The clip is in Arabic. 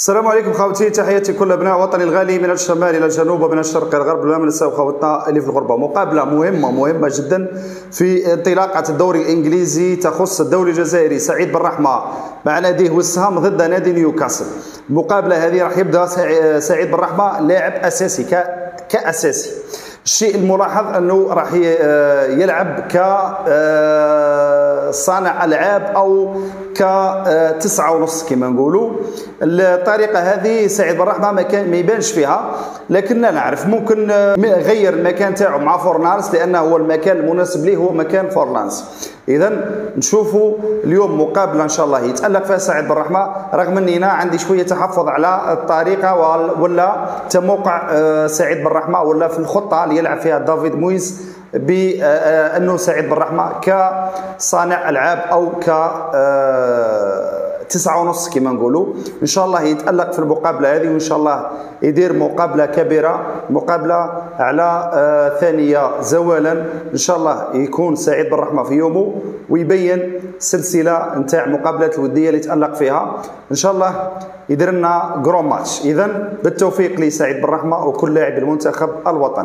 السلام عليكم خوتي، تحياتي كل ابناء وطني الغالي من الشمال الى الجنوب ومن الشرق الى الغرب. لا ننسى خوتنا اللي في الغربه. مقابله مهمه جدا في انطلاقه الدوري الانجليزي تخص الدوري الجزائري. سعيد بن رحمه مع ناديه وسهام ضد نادي نيوكاسل. المقابله هذه راح يبدا سعيد بن رحمه لاعب اساسي كاساسي. الشيء الملاحظ انه راح يلعب كصانع العاب او ك9.5 كما نقولوا. الطريقه هذه سعيد بن رحمه ما يبانش فيها، لكن لا نعرف ممكن غير المكان تاعو مع فورنالس، لانه هو المكان المناسب ليه هو مكان فورنالس. اذا نشوفوا اليوم مقابله ان شاء الله يتالق فيها سعيد بن رحمه، رغم اني انا عندي شويه تحفظ على الطريقه ولا تموقع سعيد بن رحمه ولا في الخطه اللي يلعب فيها دافيد مويس، بانه سعيد بن رحمه كصانع العاب او ك 9.5 كما نقولوا. ان شاء الله يتالق في المقابله هذه، وان شاء الله يدير مقابله كبيره، مقابله على ثانيه زوالا. ان شاء الله يكون سعيد بن رحمه في يومه ويبين سلسله نتاع مقابلات الوديه اللي تالق فيها. ان شاء الله يدير لنا جرون ماتش. اذا بالتوفيق لسعيد بن رحمه وكل لاعب المنتخب الوطني.